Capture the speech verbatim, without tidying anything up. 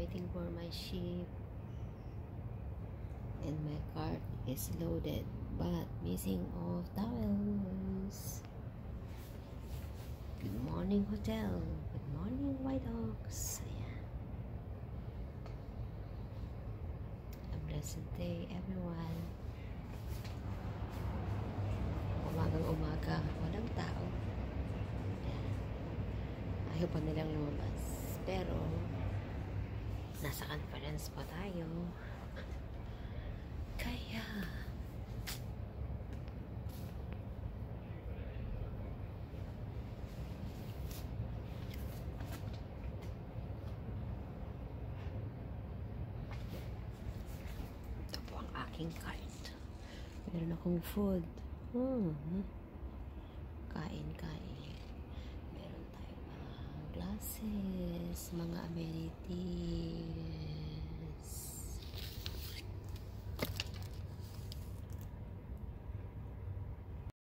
waiting for my ship. And my cart is loaded but missing of towels. Good morning, hotel. Good morning, White Oaks. Ayan. A blessed day, everyone. Umagang umaga, walang tao. Ayan. Ayaw pa nilang lumabas. Pero, nasa conference pa tayo. Kaya, ito po ang aking cart. Meron akong food. Hmm. Kain, kain. Meron tayong mga glasses, mga amenities.